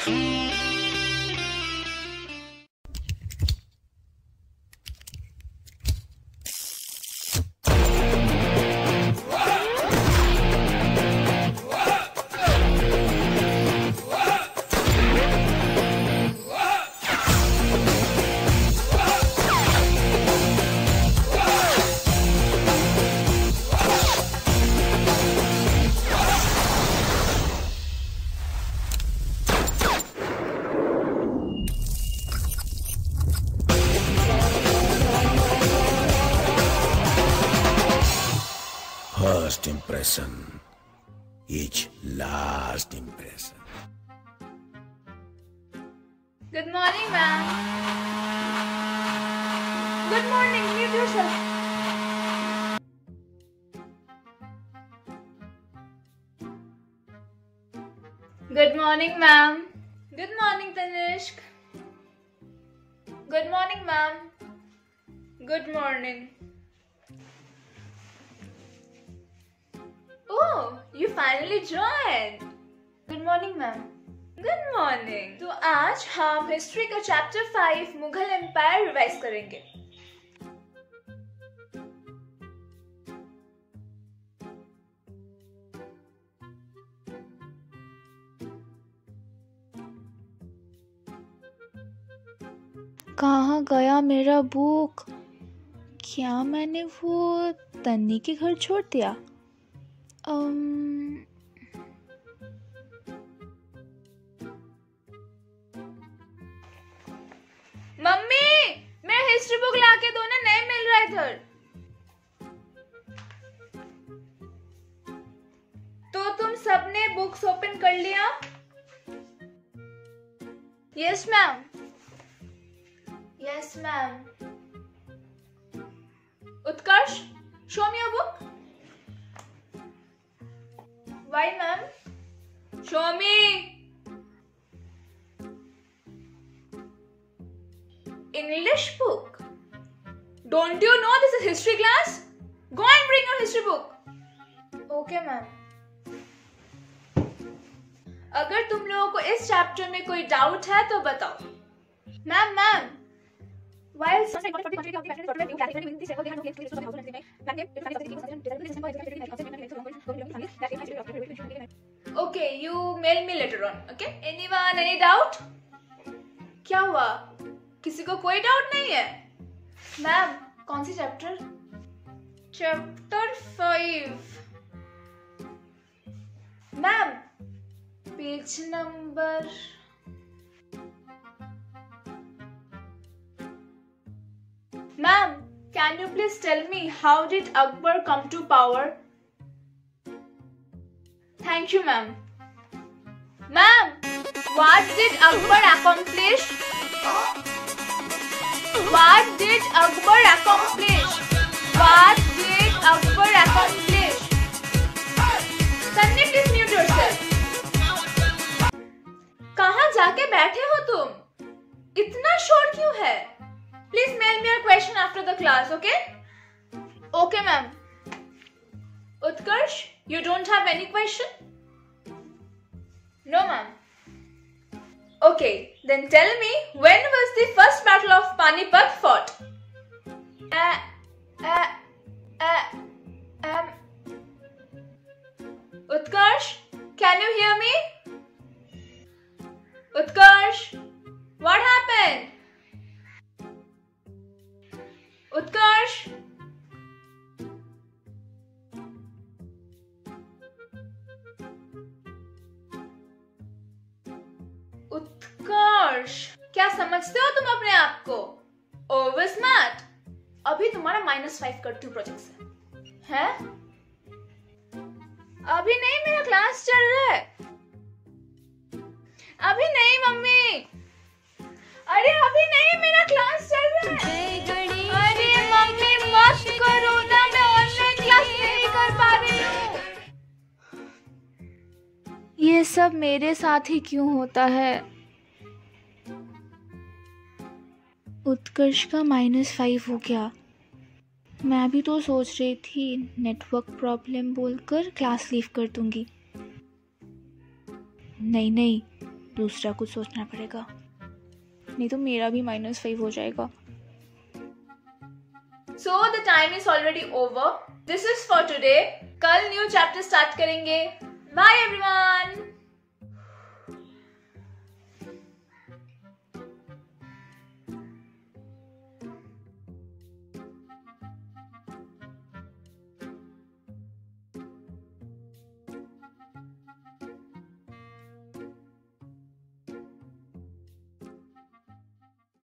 First impression is last impression. Good morning, ma'am. Good morning. Mute yourself. Good morning, ma'am. Good morning, Tanishq. Good morning, ma'am. Good morning. Oh, you finally joined. Good morning, ma'am. Good morning. तो आज हम history का chapter 5 Mughal empire revise करेंगे। कहाँ गया मेरा book? क्या मैंने वो तन्नी के घर छोड़ दिया? मम्मी, मैं हिस्ट्री बुक लाके दो ना, नहीं मिल रहा इधर। तो तुम सबने बुक्स ओपन कर लिया? Yes ma'am. Yes ma'am. Utkarsh, show me your book. Why ma'am? Show me. English book? Don't you know this is history class? Go and bring your history book. Okay, ma'am. अगर तुम लोगों को इस chapter में कोई doubt है तो बताओ। Ma'am, while okay, you mail me later on. Okay? Anyone, any doubt? क्या हुआ? किसी को कोई डाउट नहीं है? मैम, कौन सी chapter? Chapter 5। Ma'am, page number ma'am, can you please tell me how did Akbar come to power? Thank you ma'am. Ma'am, what did Akbar accomplish? What did Akbar accomplish? What did Akbar accomplish? Sunny, please mute yourself. कहाँ जाके बैठे हो तुम? इतना शोर क्यों है? Please mail me your question after the class, okay? Okay, ma'am. Utkarsh, you don't have any question? No, ma'am. Okay, then tell me, when was the first battle of Panipat fought? Utkarsh, can you hear me? Utkarsh, what happened? Utkarsh? उत्कर्ष, क्या समझते हो तुम अपने आप को? Over smart. अभी तुम्हारा -5 करती हूँ प्रोजेक्ट से। है? अभी नहीं, मेरा क्लास चल रहा है। अभी नहीं मम्मी। अरे अभी नहीं, मेरा क्लास चल रहा है। अरे मम्मी मत करो ना, मैं ऑनलाइन क्लास नहीं कर पा रही हूँ। ये सब मेरे साथ ही क्यों होता है? उत्कर्ष का -5 हो गया। मैं भी तो सोच रही थी नेटवर्क प्रॉब्लम बोलकर क्लास लीव कर दूंगी। नहीं, दूसरा कुछ सोचना पड़ेगा, नहीं तो मेरा भी -5 हो जाएगा। So the time is already over. This is for today. कल न्यू चैप्टर स्टार्ट करेंगे. Bye everyone.